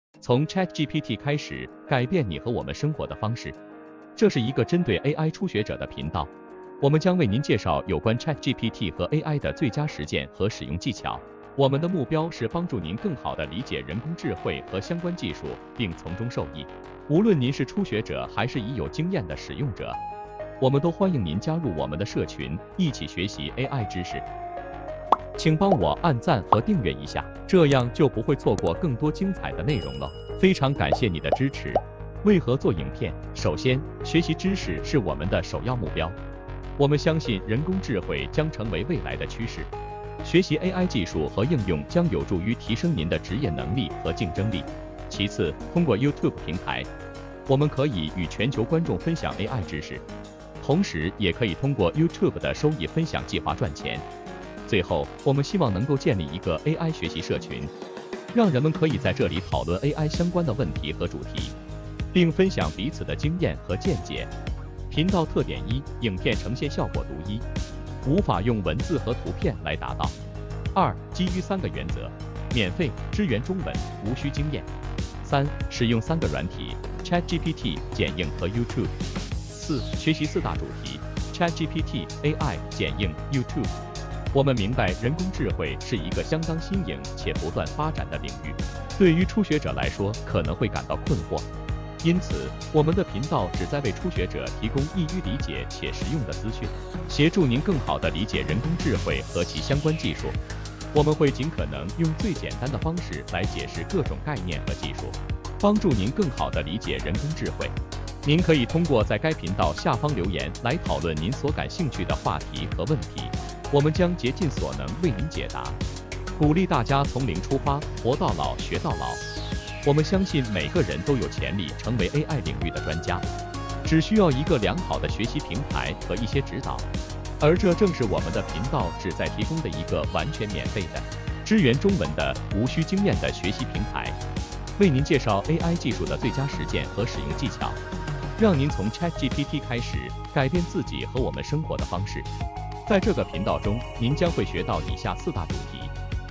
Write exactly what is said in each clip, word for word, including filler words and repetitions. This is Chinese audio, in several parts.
从 ChatGPT 开始，改变你和我们生活的方式。这是一个针对 A I 初学者的频道，我们将为您介绍有关 ChatGPT 和 A I 的最佳实践和使用技巧。我们的目标是帮助您更好地理解人工智慧和相关技术，并从中受益。无论您是初学者还是已有经验的使用者，我们都欢迎您加入我们的社群，一起学习 A I 知识。请帮我按赞和订阅一下，这样就不会错过更多精彩的内容了。非常感谢你的支持。为何做影片？首先，学习知识是我们的首要目标。我们相信人工智慧将成为未来的趋势，学习 A I 技术和应用将有助于提升您的职业能力和竞争力。其次，通过 YouTube 平台，我们可以与全球观众分享 A I 知识，同时也可以通过 YouTube 的收益分享计划赚钱。最后，我们希望能够建立一个 A I 学习社群，让人们可以在这里讨论 A I 相关的问题和主题，并分享彼此的经验和见解。频道特点一：影片呈现效果独一，无法用文字和图片来达到。二、基于三个原则：免费，支援中文，无需经验。三、使用三个软体 ：ChatGPT、剪映和 YouTube。四、学习四大主题 ：ChatGPT、A I、剪映、YouTube。我们明白人工智慧是一个相当新颖且不断发展的领域，对于初学者来说可能会感到困惑。因此，我们的频道旨在为初学者提供易于理解且实用的资讯，协助您更好地理解人工智慧和其相关技术。我们会尽可能用最简单的方式来解释各种概念和技术，帮助您更好地理解人工智慧。您可以通过在该频道下方留言来讨论您所感兴趣的话题和问题，我们将竭尽所能为您解答。鼓励大家从零出发，活到老，学到老。我们相信每个人都有潜力成为 A I 领域的专家，只需要一个良好的学习平台和一些指导。而这正是我们的频道旨在提供的一个完全免费的、支援中文的、无需经验的学习平台，为您介绍 A I 技术的最佳实践和使用技巧，让您从 ChatGPT 开始改变自己和我们生活的方式。在这个频道中，您将会学到以下四大主题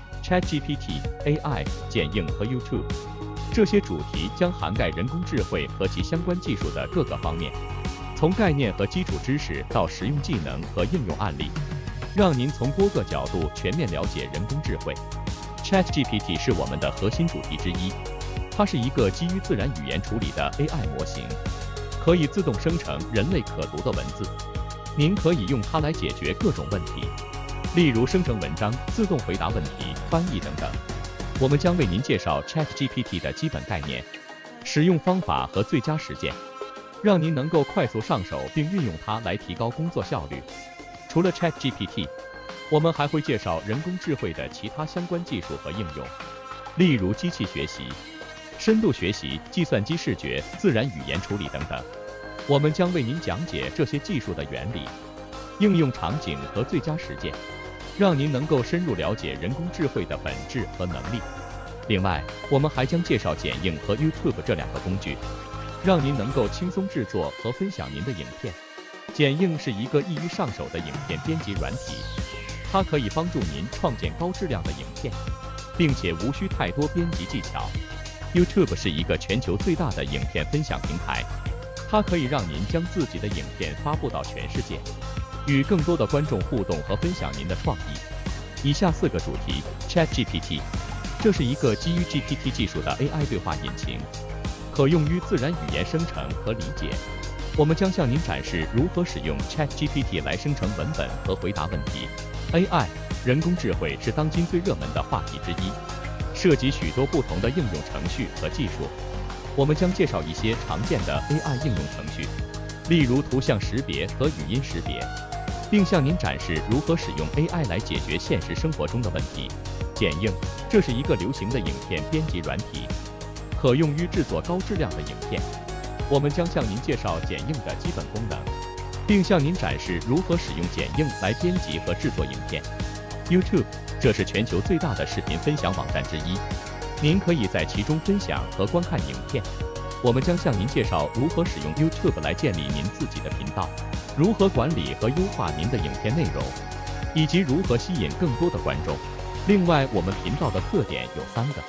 ：ChatGPT、A I、剪映和 YouTube。这些主题将涵盖人工智慧和其相关技术的各个方面，从概念和基础知识到实用技能和应用案例，让您从多个角度全面了解人工智慧。ChatGPT 是我们的核心主题之一，它是一个基于自然语言处理的 A I 模型，可以自动生成人类可读的文字。您可以用它来解决各种问题，例如生成文章、自动回答问题、翻译等等。我们将为您介绍 ChatGPT 的基本概念、使用方法和最佳实践，让您能够快速上手并运用它来提高工作效率。除了 ChatGPT， 我们还会介绍人工智慧的其他相关技术和应用，例如机器学习、深度学习、计算机视觉、自然语言处理等等。我们将为您讲解这些技术的原理、应用场景和最佳实践，让您能够深入了解人工智慧的本质和能力。另外，我们还将介绍剪映和 YouTube 这两个工具，让您能够轻松制作和分享您的影片。剪映是一个易于上手的影片编辑软体，它可以帮助您创建高质量的影片，并且无需太多编辑技巧。YouTube 是一个全球最大的影片分享平台，它可以让您将自己的影片发布到全世界，与更多的观众互动和分享您的创意。以下四个主题 ：ChatGPT， 这是一个基于 G P T 技术的 A I 对话引擎，可用于自然语言生成和理解。我们将向您展示如何使用 ChatGPT 来生成文本和回答问题。A I， 人工智慧是当今最热门的话题之一，涉及许多不同的应用程序和技术。我们将介绍一些常见的 A I 应用程序，例如图像识别和语音识别，并向您展示如何使用 A I 来解决现实生活中的问题。剪映，这是一个流行的影片编辑软体，可用于制作高质量的影片。我们将向您介绍剪映的基本功能，并向您展示如何使用剪映来编辑和制作影片。YouTube， 这是全球最大的视频分享网站之一，您可以在其中分享和观看影片。我们将向您介绍如何使用 YouTube 来建立您自己的频道，如何管理和优化您的影片内容，以及如何吸引更多的观众。另外，我们频道的特点有三个：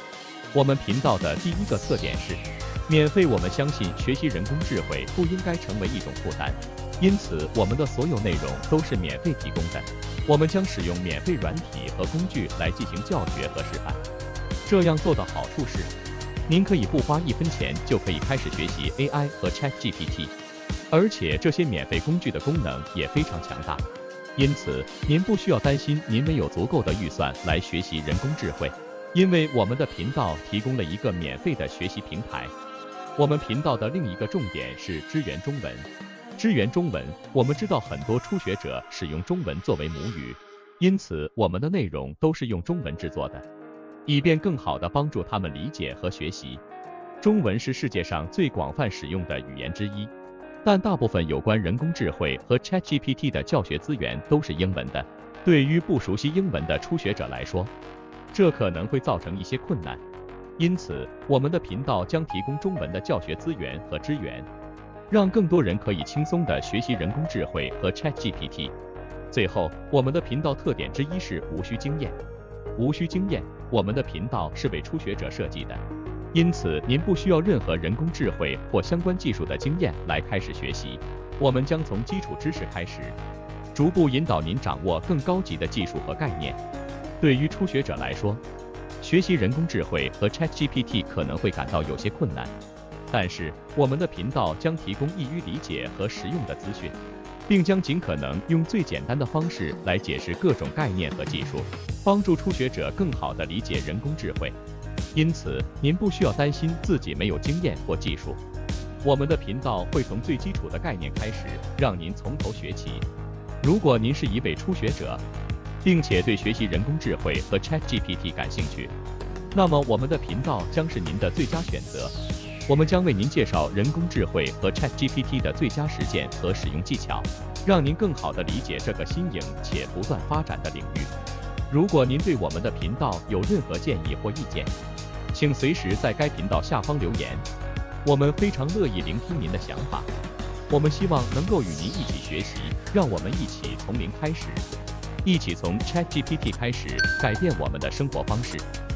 我们频道的第一个特点是免费。我们相信学习人工智慧不应该成为一种负担，因此我们的所有内容都是免费提供的。我们将使用免费软体和工具来进行教学和示范。这样做的好处是，您可以不花一分钱就可以开始学习 A I 和 ChatGPT， 而且这些免费工具的功能也非常强大。因此，您不需要担心您没有足够的预算来学习人工智慧，因为我们的频道提供了一个免费的学习平台。我们频道的另一个重点是支援中文。支援中文，我们知道很多初学者使用中文作为母语，因此我们的内容都是用中文制作的，以便更好地帮助他们理解和学习。中文是世界上最广泛使用的语言之一，但大部分有关人工智慧和 ChatGPT 的教学资源都是英文的。对于不熟悉英文的初学者来说，这可能会造成一些困难。因此，我们的频道将提供中文的教学资源和支援，让更多人可以轻松地学习人工智慧和 ChatGPT。最后，我们的频道特点之一是无需经验。无需经验，我们的频道是为初学者设计的，因此您不需要任何人工智慧或相关技术的经验来开始学习。我们将从基础知识开始，逐步引导您掌握更高级的技术和概念。对于初学者来说，学习人工智慧和 ChatGPT 可能会感到有些困难，但是我们的频道将提供易于理解和实用的资讯，并将尽可能用最简单的方式来解释各种概念和技术，帮助初学者更好地理解人工智慧。因此，您不需要担心自己没有经验或技术。我们的频道会从最基础的概念开始，让您从头学起。如果您是一位初学者，并且对学习人工智慧和 ChatGPT 感兴趣，那么我们的频道将是您的最佳选择。我们将为您介绍人工智慧和 ChatGPT 的最佳实践和使用技巧，让您更好地理解这个新颖且不断发展的领域。如果您对我们的频道有任何建议或意见，请随时在该频道下方留言，我们非常乐意聆听您的想法。我们希望能够与您一起学习，让我们一起从零开始，一起从 ChatGPT 开始改变我们的生活方式。